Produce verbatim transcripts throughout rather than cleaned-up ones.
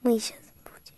Мы сейчас будем.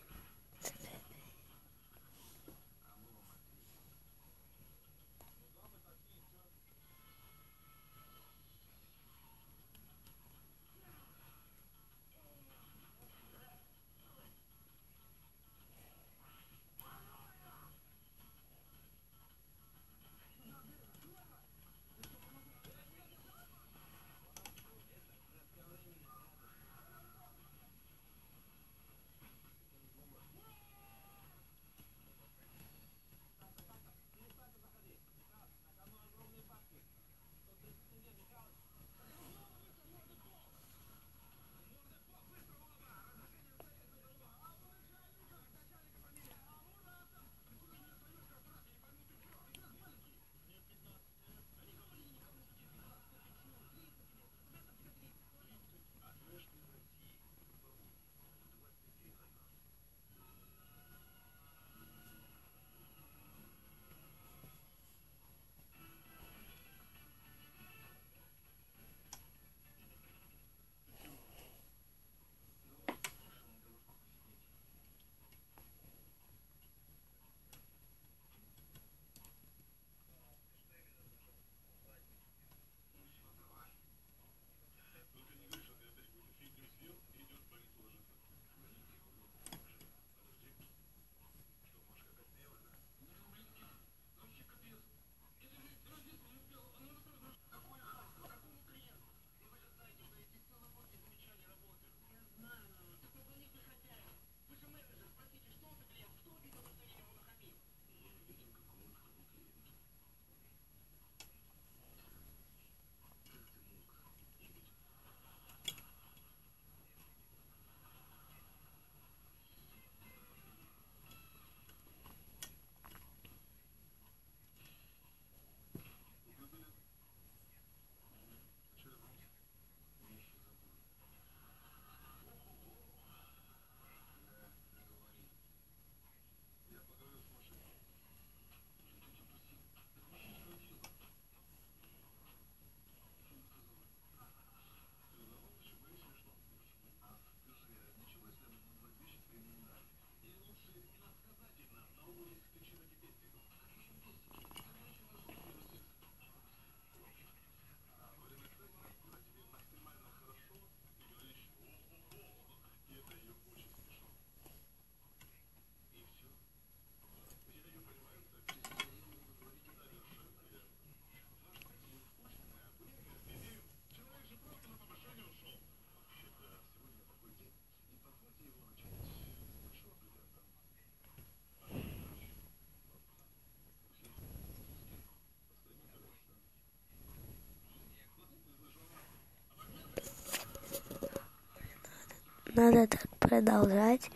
Надо так продолжать,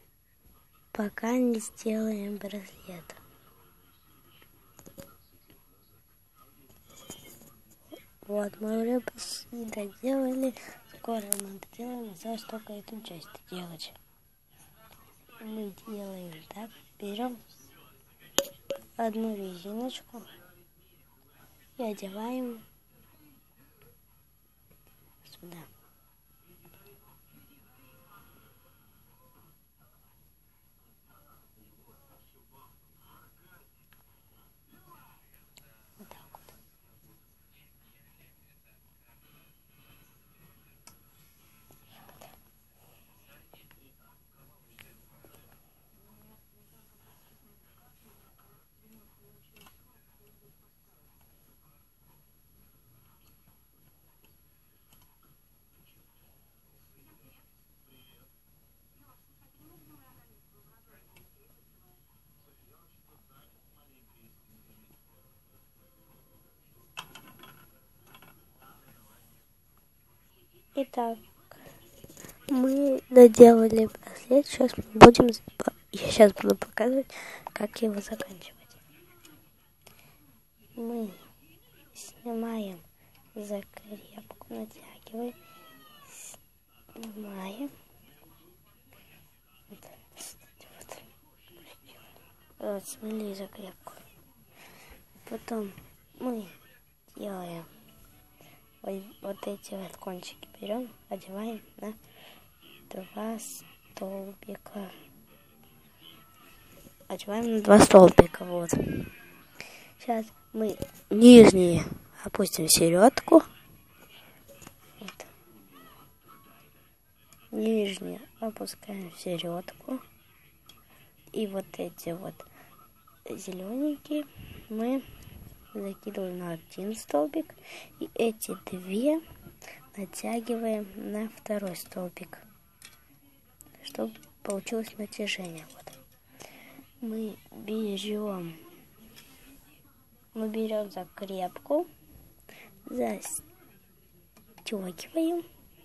пока не сделаем браслет. Вот, мы уже почти доделали. Скоро мы доделаем, осталось только эту часть делать. Мы делаем так, берем одну резиночку и одеваем сюда. Вот так вот. Итак, мы доделали браслет. Сейчас мы будем, я сейчас буду показывать, как его заканчивать. Мы снимаем закрепку, натягиваем, снимаем. Вот, вот, вот смели закрепку. Потом мы делаем вот, вот эти вот кончики, берем, одеваем на два столбика. Одеваем на два столбика. Вот. Сейчас мы нижние опустим в середку. Вот. Нижние опускаем в середку. И вот эти вот зелененькие мы закидываем на один столбик. И эти две натягиваем на второй столбик, чтобы получилось натяжение. Вот. Мы берем, мы берем закрепку, застегиваем,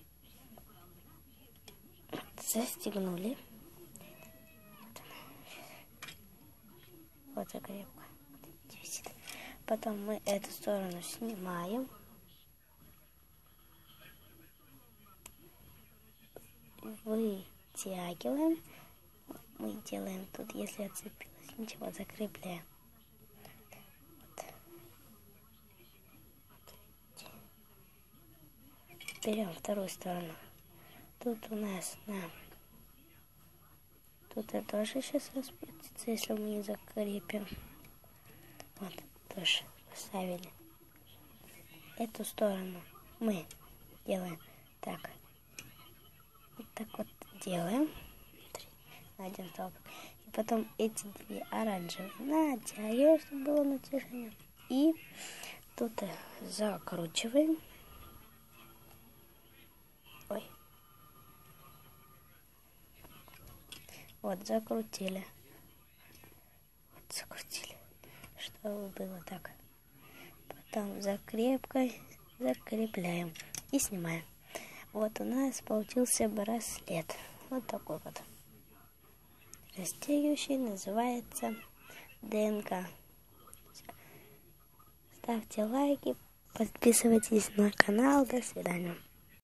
застегнули. Вот закрепка. Потом мы эту сторону снимаем. Вытягиваем. Мы делаем тут, если отцепилось, ничего, закрепляем. Вот. Берем вторую сторону. Тут у нас на... Тут это тоже сейчас распустится, если мы не закрепим. Вот, тоже поставили. Эту сторону мы делаем так. Вот так вот делаем. Один столбик. И потом эти две оранжевые натягиваем, чтобы было натяжение. И тут закручиваем. Ой. Вот, закрутили. Вот, закрутили. Чтобы было так. Потом закрепкой закрепляем и снимаем. Вот у нас получился браслет. Вот такой вот. Растягивающий, называется ДНК. Ставьте лайки, подписывайтесь на канал. До свидания.